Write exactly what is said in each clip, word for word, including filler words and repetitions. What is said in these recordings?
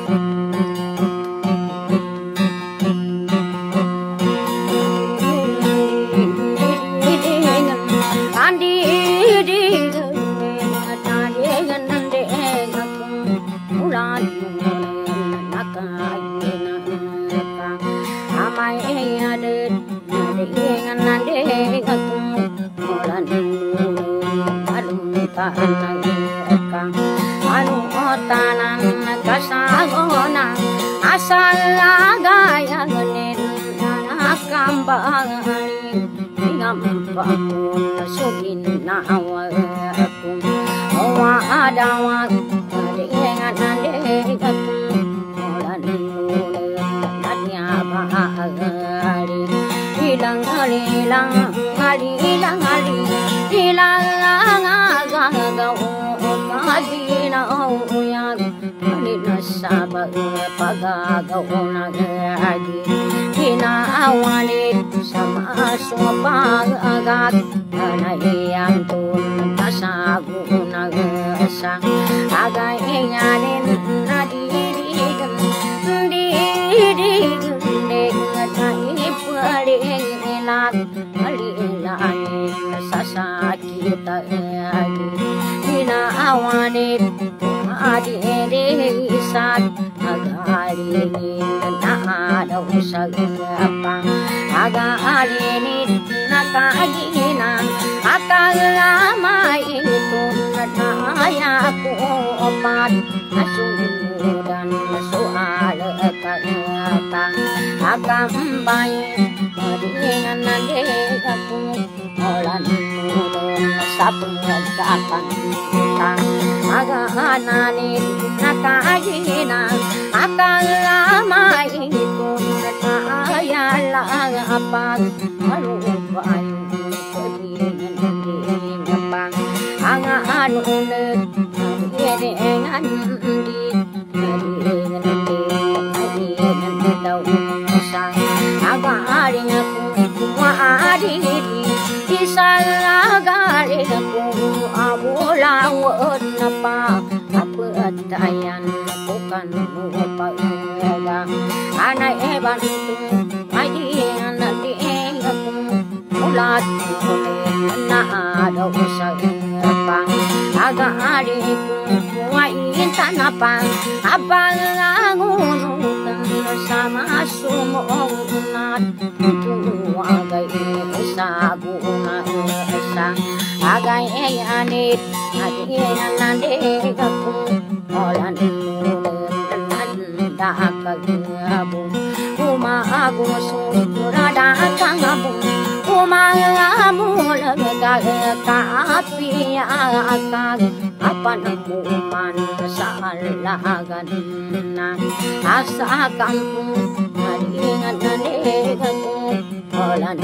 Asa kampung haringan nandekaku olan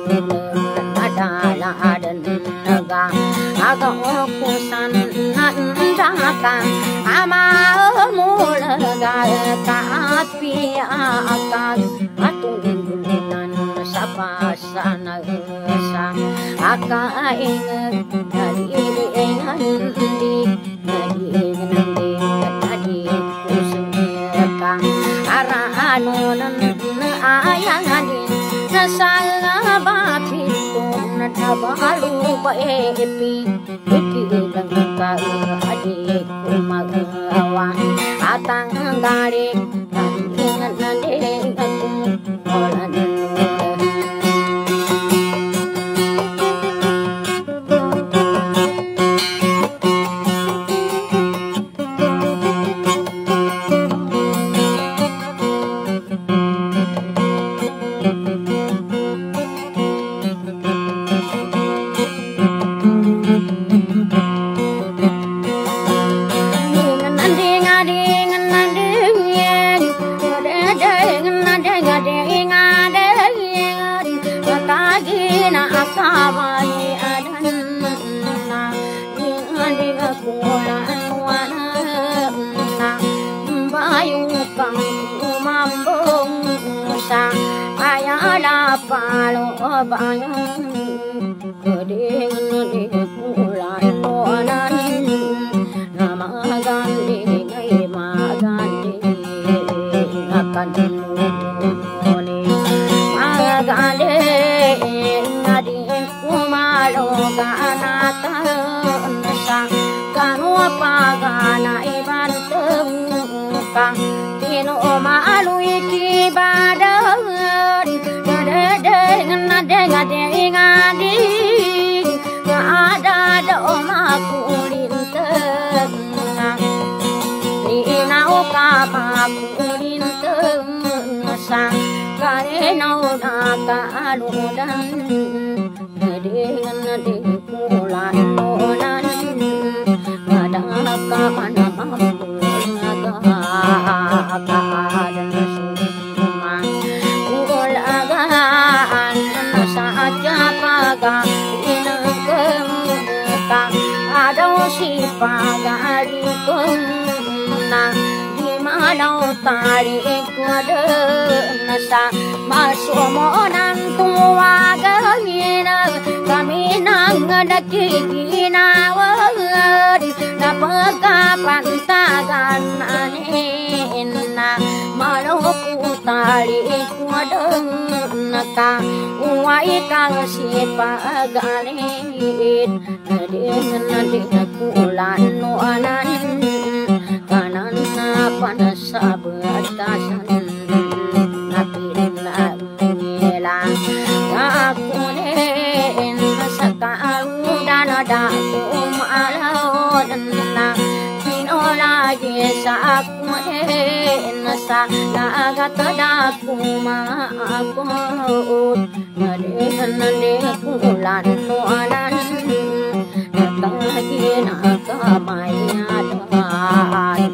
adala adan naga aga okusan nandaka ama mulaga kapi akag atunggulan sapasana sa akaing haringan di haringan di tadi kusumeka arahanon ayangani nasala bapiku nadabalu baepi epi langka adikku magawa atang gare dengan nandekaku olan palo bayang gedeng di pulau lonan nama gandhi ngai magandhi kanuli magale ngadi kumalo ganata sa kanwa pagana ibanteng ka tino malu iki badan dede ngade ngade ngadi ada do makulinteng nau kapakulinteng sa karenau nakaludan dengan di pulan nonan kadaka mana mampu nagakadan suma ulagaan saja paga inengkem ada si pagari kena di mana tali kuada nasa masuk monan tua gina kami nang ada kina wad dapat kapan tagan anena malu tali kuada naka uai kang si pagalit dengan dengan pulan nuanan kanan panasa batasan napila ngilang kakunen sakalu dan ada kumalon na pinolagi sakunen sa lagat dakuma akut dengan dengan pulan nuanan lagi nakamaya dan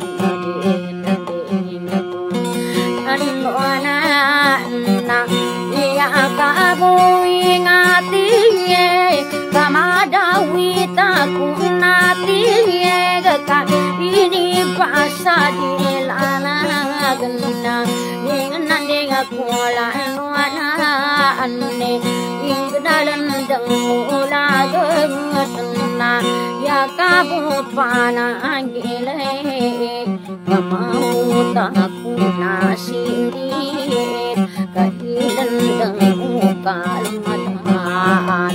na iya kamu ingatiye kamadawi takunatiye gak ini pasadilana gena dengan dengan kula nuana anne ingdalan dengula gengetna ya kamu panagile kamau takuna sindit kailan dengukal madahan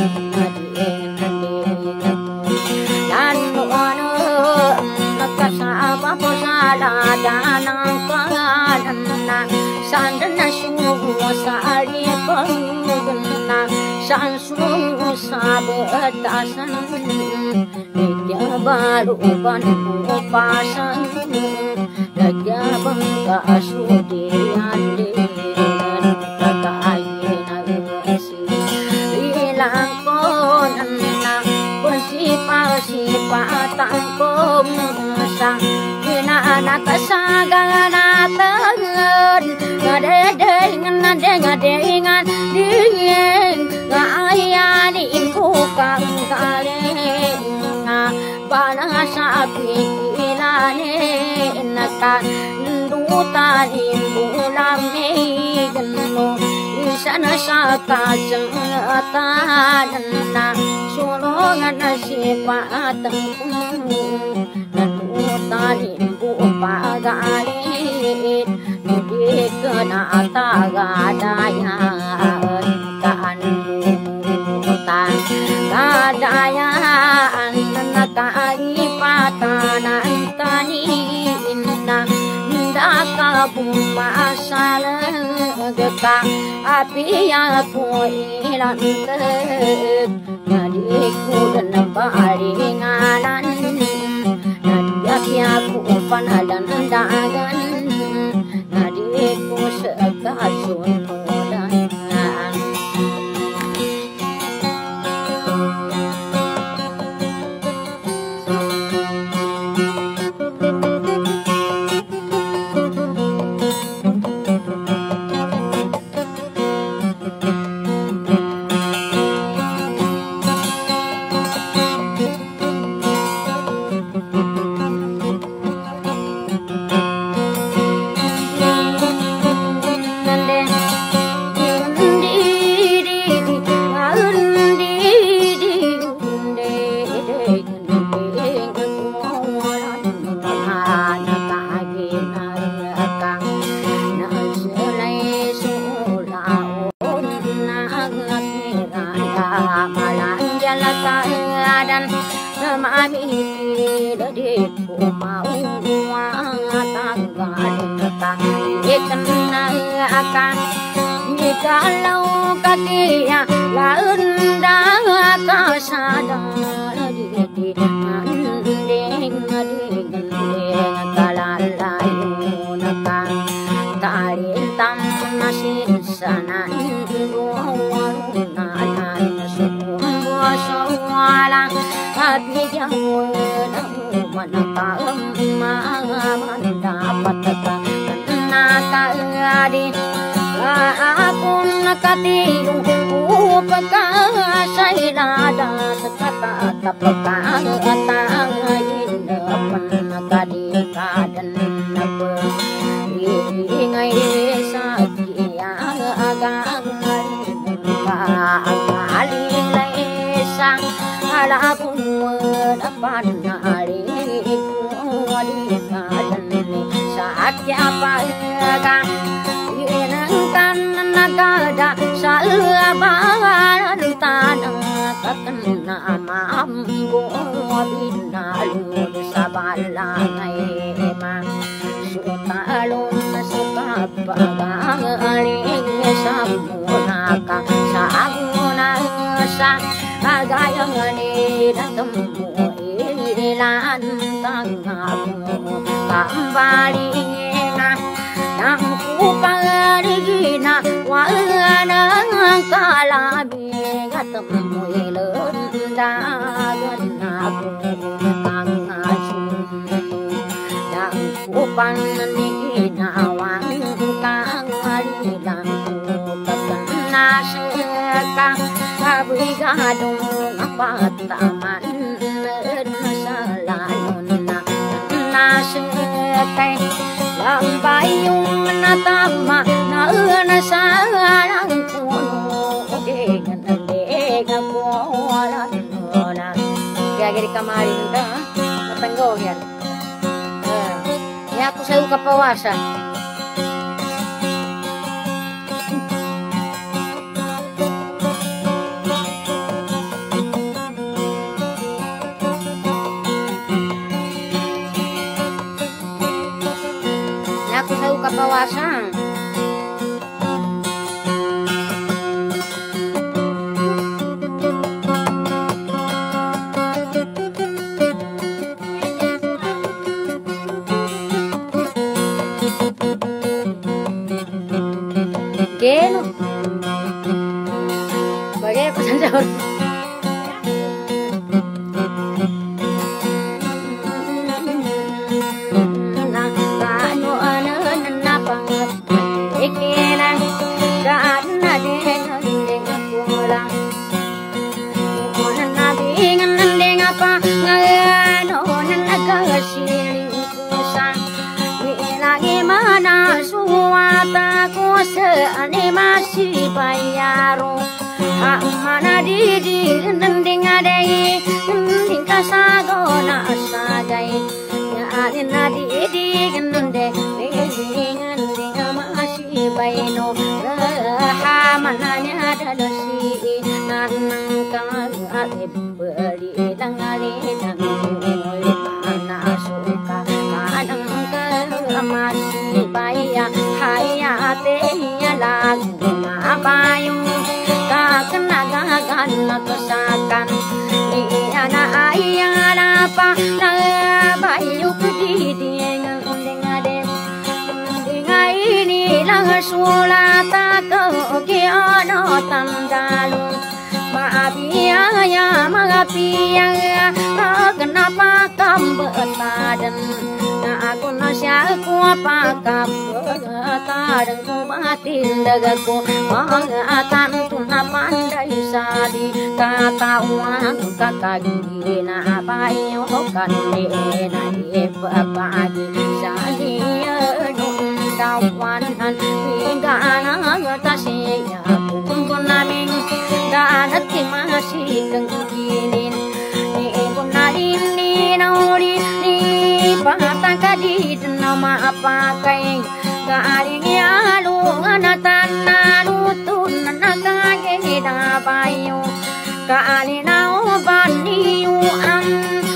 dan nuana nakasaba po saladanang kanana sandana suwa sa alipagana sansu sabatasan Nidya baruban upasan Nidya bangga sudian dinan kakain agasi ilang ko nana pasipa-sipa tangkong sa kinaanak sa ganatan ngadedengan ngadedengan dingin ngaayanin ko kang galing bana sa pikilanin nakandutan imbulang may gano isa na sa kasyatan na sulungan na si patang nadutan imbulang pagalit hindi ka na tagadayaan kaanutan kadayaan nakaipatan ang tanin na daka pumasalag ka api ako ilantag nadikudan na baringanan nadiyaki ako panalandagan nadiku sa kasuntulan mà mi đã đi phụ máu hoa tang gà ta ikan akan jika lau kakia laun dah kasada di di andeng di gendeng kalalayu nakang tarin tam nasin sanan duwarunan semua sawala hati jauh manakam mendapat nakadi aku nakatiyu upakasay nada kata tapakang atayin nakadikadan napa ingay sa kiyagang alilay sang alakong dapat nalikuadikadan sa kiyapagang inangkan nagada sa labanan tanang kakana mambo binalod sa balangay ma sutalon na sukapagang sa munaka sa aguna sa agayang nila tamo ilan tangapo kambalinga nang kuparigina wala nang kalabi at amoy lundagan ako ang asunto nang kupaniginawan kang alilang pagkanasaka kabigadong apataman sa lalon na nasakay lambayong natama na nasarang puno dengan dengan kualan na kaya gini kamarin ka matanggaw yan ya aku sa kapawasan aku tahu kapawasan Keno Bagay pesan sahur animasi bayaro mana didi nending adai nending kasagona sagai ya nadi didi nende nending nending masih baino ha mananya dalasi nanang kan alib beli dangali dangali mana suka kadang ke masih baya hayate lagu mabayong kakanagagan nakasakan iyana ayana pa nabayo kedidiengan undingade undingay nilang sulata ko kiano tandalo maabiyaya mga piyang kenapa kambetadan na ako na siya ko apakapatadan ko batin dagaku mga tanto na panday sadi katawan kakagili na bayo kanli na ipapagi sadi nung dawanan hingga tasiya kung namin daanat masih kengkinin ni punalin ni nauri ni patang kadid nama apa kai galing yalu anatan nalutun nakage da bayo kaalina baniu am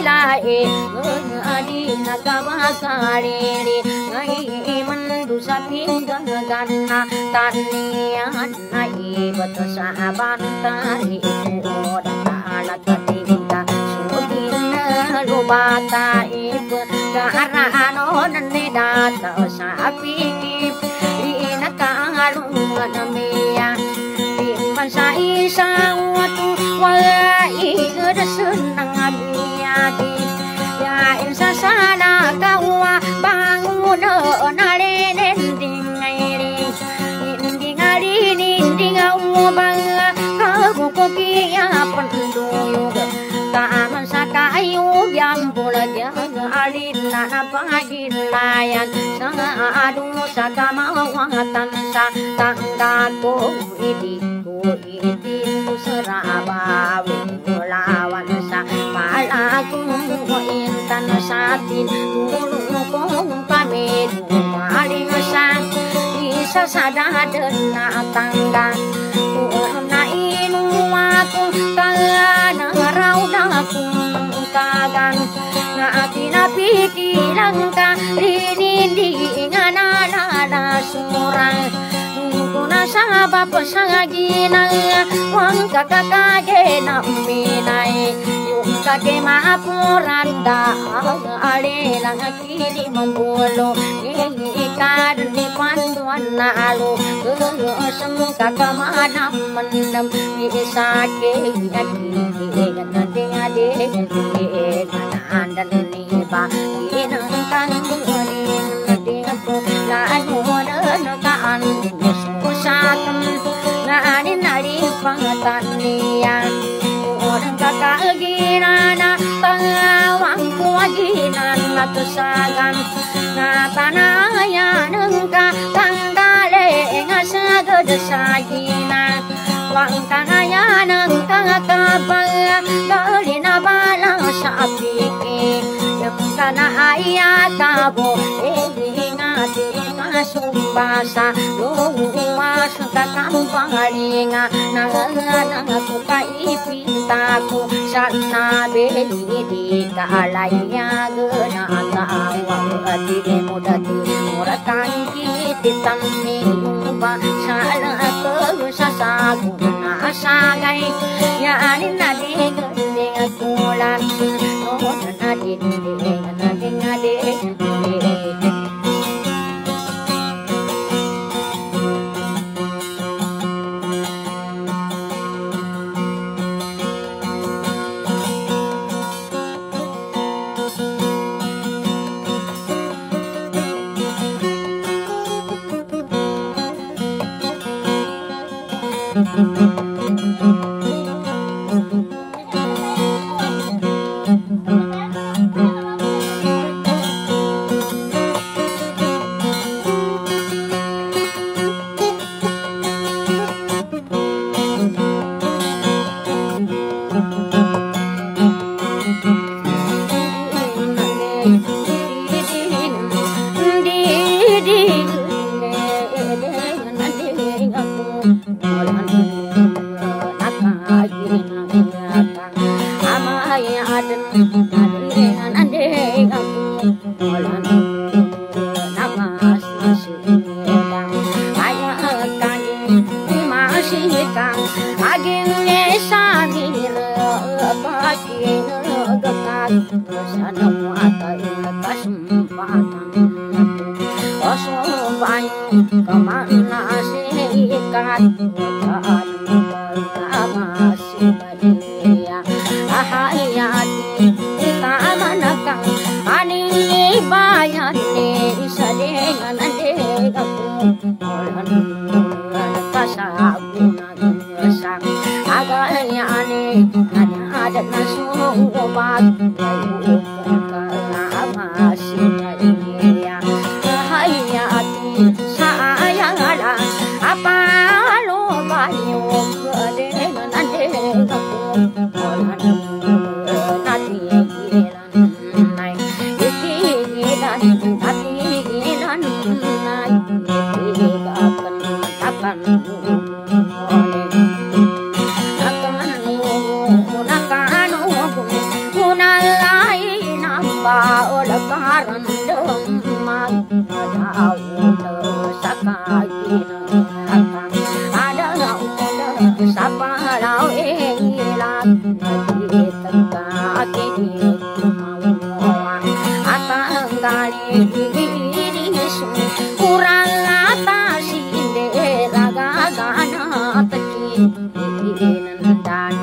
lai di nagabakari ngai mandu saping ganna tanian nai batasa bantari odana katinga sudina lubata ip garano nanne data sapiki rina kalungan namia timban sai sawatu wala igada senang abiyati ya insa sana kawa bangun nalene dingai dingali dingawu banga kabu kokia penduyo taman sakayu biambula jaga alina pagilayan sanga adu sakama watan sa tanggaku idiku idin seraba lawan sa malaku intan satin dulu kong pamit maling sa isa sadadena tangga na inu aku kana rau naku kagan na pinapikiran ka rinindi ngana na surang kuna sabab saginang wang kakakage na minay yung kage maapuranda alilang kili mambulo ikad ni panduan na alo semua kakamanam mandam isake akili ganading ading andan ni ba inang kanggunin nading ko laano na kaan usatan na anin nari pangatanian orang kakaginana pangawang kuwaginan natusagan na tanaya nengka tanggale ngasagad sagina wang tanaya nengka kapal gali na balang sa apiki yang kana ayatabo ingati sumbasa luwas kakampangalinga nanganang ako kaipintaku sana beli di kalaya gena tawa di mudati muratan kititam mingba sala aku sasagu nasagai ya anin nadi gending kulan no nadi nadi nadi Una ở là karan đơm mang đào nở sakai nở ada nở sapa lao elan di tengah kini atang kali diri kurang atas inde raga gana tekin dan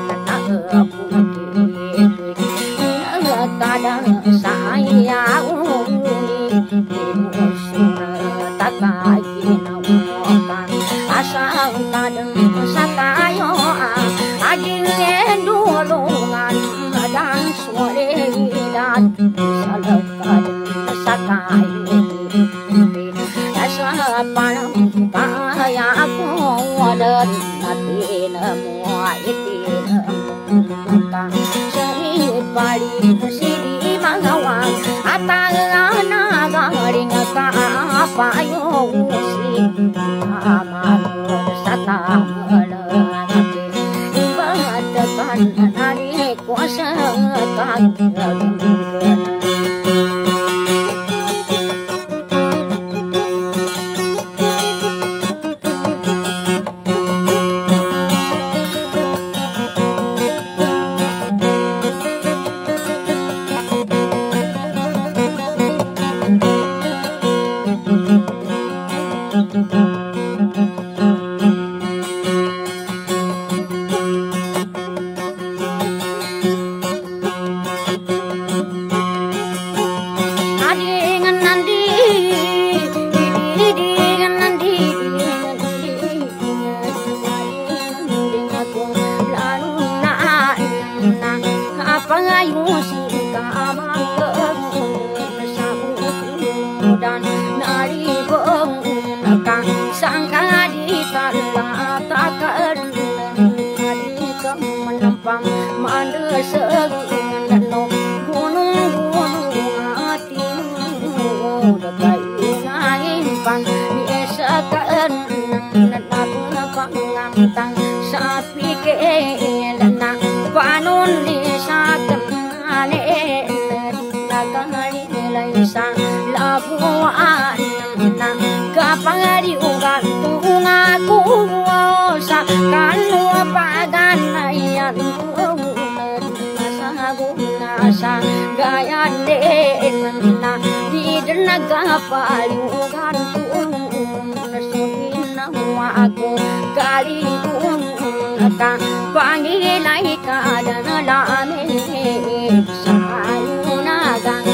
kadang saya uni tak kaya nawakan asal kadang sakayo adil endulungan dan suare dan salah kadang sakayo asal panang kaya aku dan hati nemu itin Bali siri mangawang atala garing ka apayo si amalo satamala ibadakan nari kuasa kagagin dan nari bengkak sangka di tanah takkan nari menempang mandeseng no gunung-gunung hati dekai naimpan biasakan aku pangantang sapi ke dana panun di saken ale nagari laisang labuan kapangari ugat tungaku sa kanwa pagan ayan sa gayan den na di naga palugan tung nasukin aku kali tung ka pangilai ka dan lame sayu nagang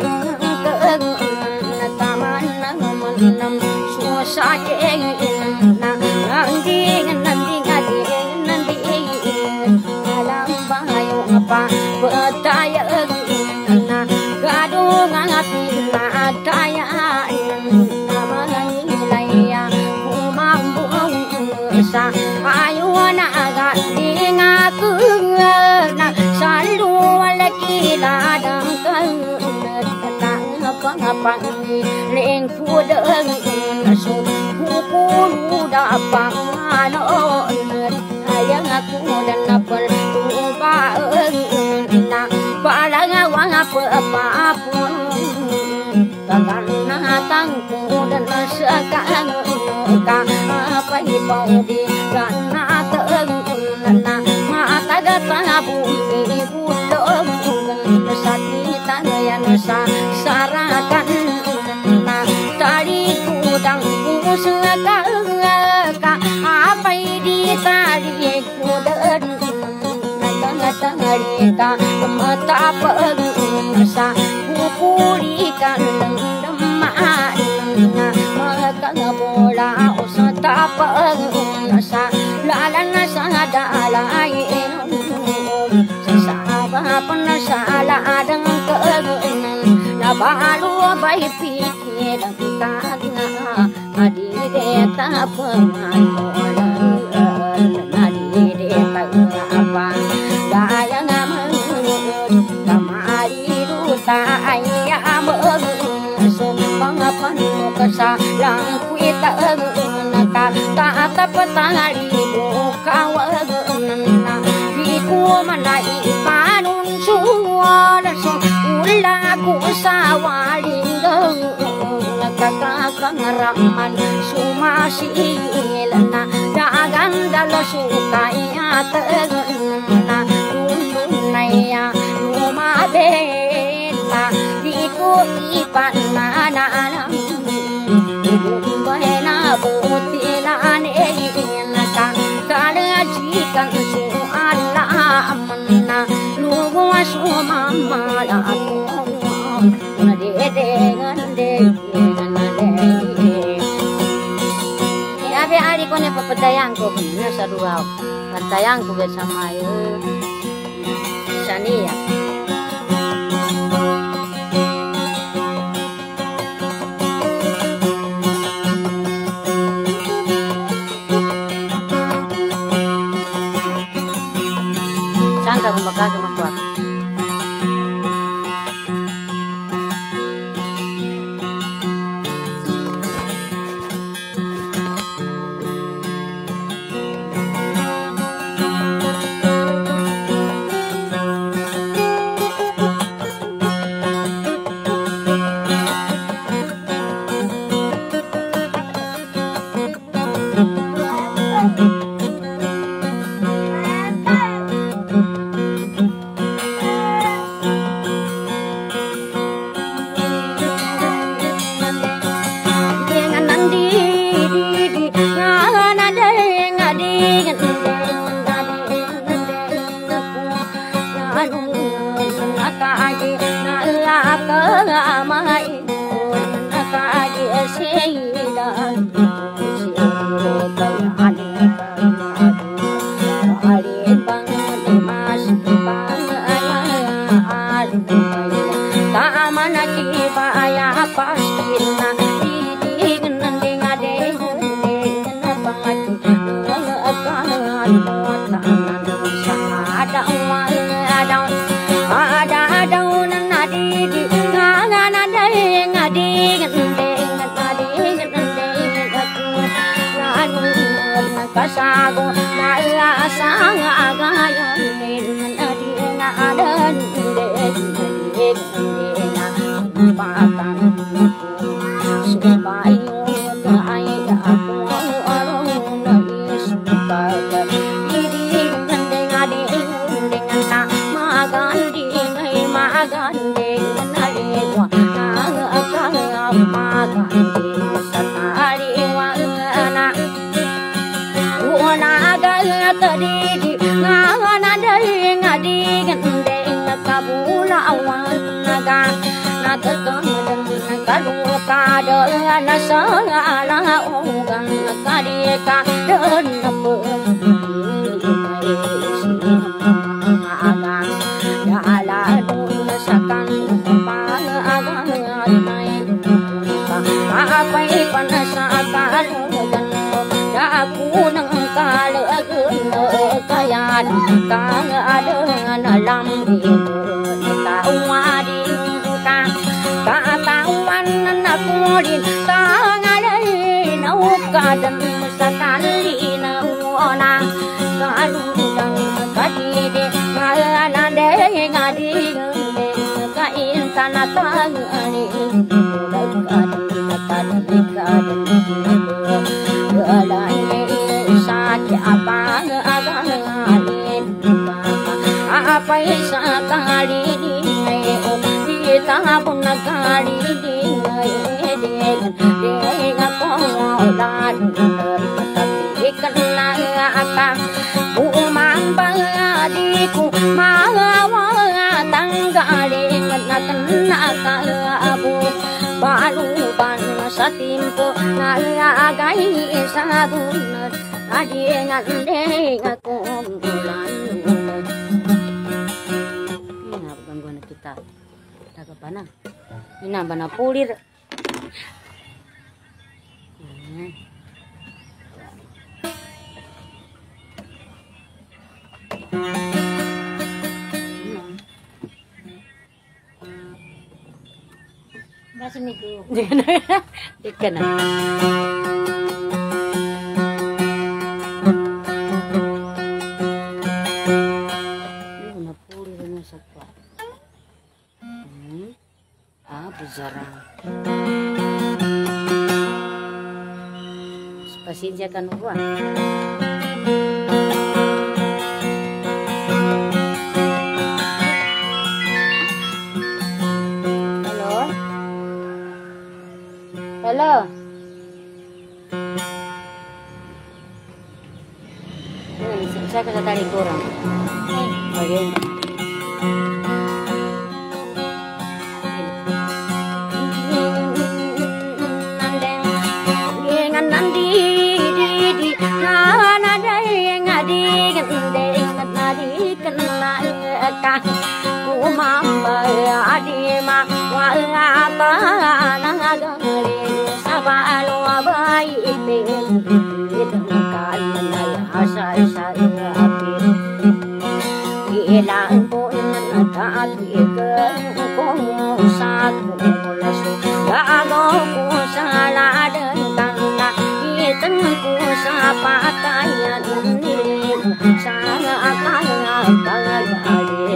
taman nam susah na nanti nanti ngadi nanti alam bahayo apa betaya na gadung ngati na daya nama nilai kumambu sa ayu na gadi ngaku na salu lagi ladang kan pang leng pudeng su pulu dapang ano ayang aku dan napel tuba na palang awang apa apa pun takkan natangku dan sekarang ka apa hipau di kana teng na mata gata bumi budong sati tangan sa sarakan na tali kudang pusaka ka apa di tali kudan na tali ka mata pengsa kukulikan demaan na maka bola usata pengsa lalan sa dalain penasala adang keenan na balu bayi pikir kagna adi deta pemanolan adi deta apa daya ngamen kamari duta ayam sumpang panukasa lang kuita naka ta petali bukawan na di ku manai panun suara so lagu sawaling kakakangaraman sumasilana dagan dalo sukaya tegena tunaya lumabeta diku ipanana bumbena butilane naka kalajikan su alamna lugu sumama aku ngade ngade Abe ari ko ne papatayang ko na sa ruaw. Patayang ko bersama yo. Sania. Sangka kumaka kumakwa. Kasago na asang agayon din adi na adan din din na patang subayo na ay ako arong na isuka didi din adi din na magandi ay magandi na lewa na akang magandi sa tariwa na tadi ngana dari ngadi gende kabula awan naga natakan kalu kada na sala ugang kadika dan apa aga dala dun sakan pa aga nai apa panasakal aku nang kalagun kaya kang ada alam itu tawadi ka katawan aku din kang ada nau kadan sakali nauna kaludang kadide ngalande ngadi kain tanatang ani apa sakali kita pun nakali dengan pengolah tapi kena akan umang badiku mawa tanggali kena kena abu baru ban satimpo ngagai sadun adi ngande aku bulan kita tak panang ina bana pulir hmm. Masih niku ikan Hmm. berjarah. Pasensya ka nung buwan. Halo? Halo? Ini saya ke tadi kurang. Bagian. Mama adi ma wa apa nang agari sabalo bai ipin kan ya sai sai apin ilang pun ta ke ko sa ko lasu ga go ko sala den tan na iten ko sa patayan ni sa akala bagari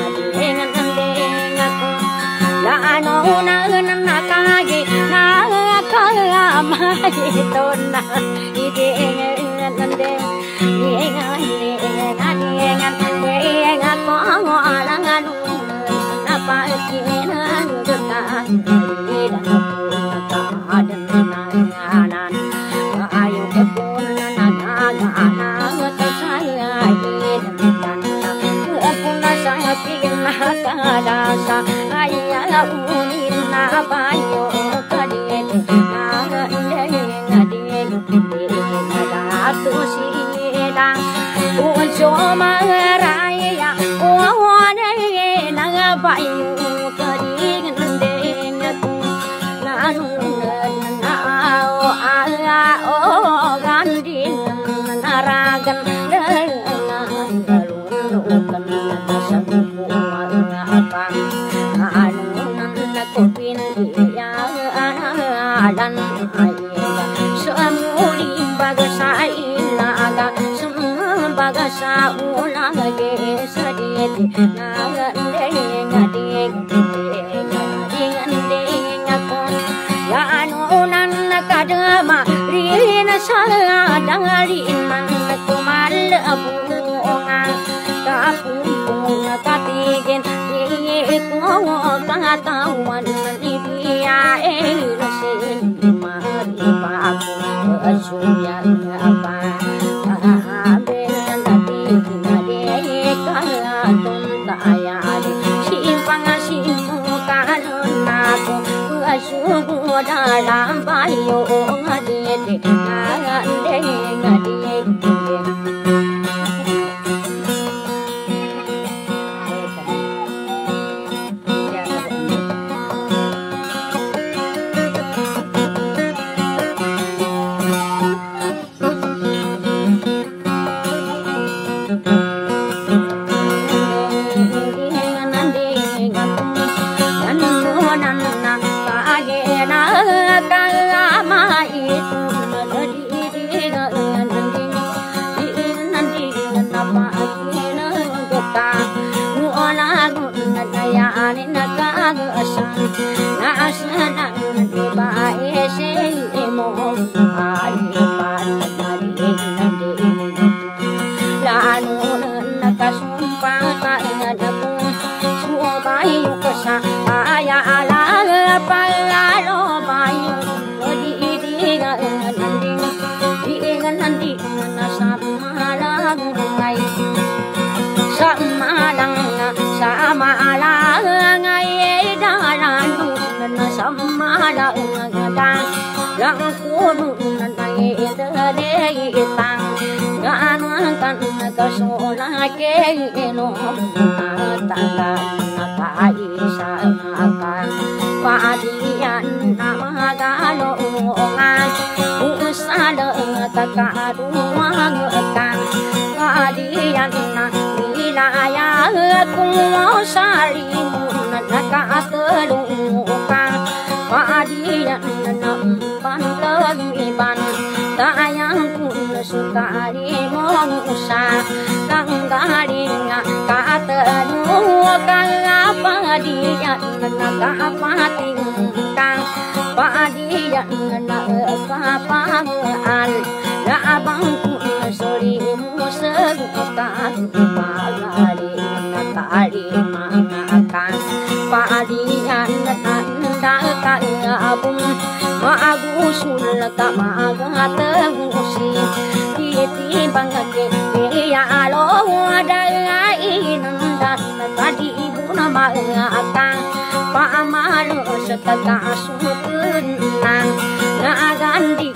ano na na kagi na kaya mai ton na ide nande ngan ngan ngan ngan ko ngo ala nganu na pa ki na ta ide na ta adan na nan ayo ke pun na na na ta saya ide na na saya kin na kada sa ayah unin na bayo kadien na ngade ngade ngada tu sila ujo maraya uone na bayo kadien ngade ngadu na na o ala o gandin na ragan na galun kan na sabu apa kupin ya dan ayah semuli bagasa ilaga sem bagasa ulang ge sadit naga ngade ngade ngade ngako ya anunan kadama rina sala dangari man kumal abunga kapung katigen ko katawan ibia e rasin mari pa ko asuyan apa abe nandati kinade kala ton daya ade simpang simu kanon nako asugo dalam bayo ngade ngade ngade yang kudu nanti terlei tang ganuan kan kasona ke no tanda nakai sangakan padian nama galo ngan usada takadu mangekan padian na wilayah kumusari nakatelukan padian pantegiban tayang kun sukari mongusa kang garinga katenu kang apa diyan nakapatingkang padiyan na kapangal labang suri musagutang palari natali mangakan padiyan nandakan abung maagusul ka magatengusi titibang kaya alo dalain dan tadi ibu nama akan pamalo sa tagasutunan naganding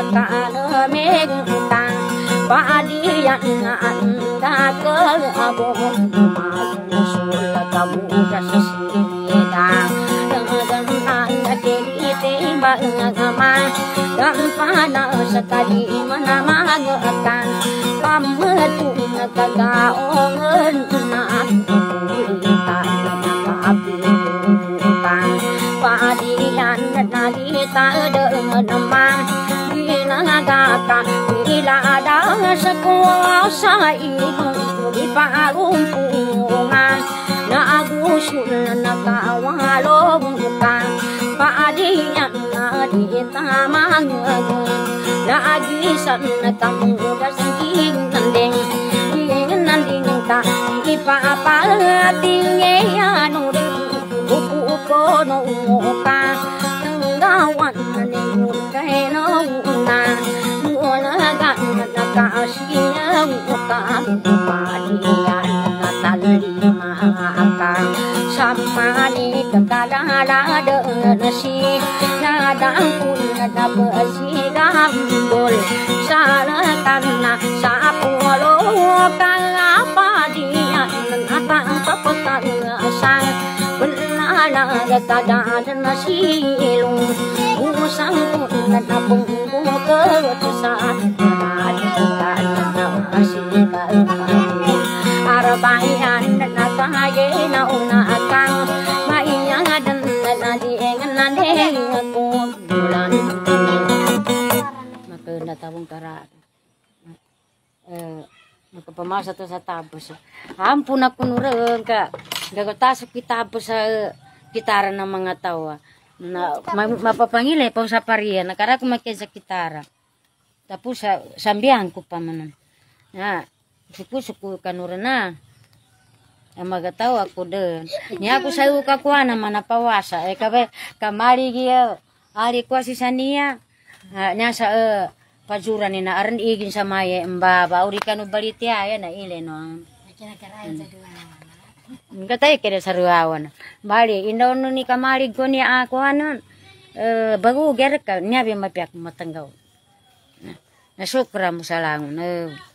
nakalamegtang padiyan na anda kalabong magusul kamuda sa sinidang dengan nakiliti bangaman dan pana sa kaliman na magakan pamatun nagkagaongan na ulitan na makapinutan padiyan na nalita naman ginagaka iladang sa kuwa sa ilong iparumpungan na agusul na nakawalong ka padiyan na di tamang na agisan na kamuda sa ginanding ginanding ka ipapating ano rin upo no ka gawan ni kay no na mula gan nakasiya ka padiyan na talima ka samani kadalala de si nadang pun na besigambol salatan na sa pulo kala padiyan natang papakan sang benala kadadan na silong usang pun na pungko ketusan adikan na asikal arabayan na kaya na una akang maiyang dan na diengan na dengan ko bulan maka natawang kara eh makapamasa to sa tapos ampun ako nurang ka gagatasok kitapos sa gitara ng mga tawa na mapapangilay pa sa pariya nakara ko makiya sa gitara tapos sa sambihan ko pa man na suku-suku kanura na ang magatawa ko doon niya ako sa uka ko naman napawasa eh kabe kamari giya ari ko si saniya niya sa uh, pajura ni na aran igin sa maya mbaba uri kanu baliti aya na ile no ngatay kere sa ruawan bali indaw no ni kamari ko ni ako anon uh, bagu ger ka niya bi mapiak matanggaw na sukra mo sa langon uh,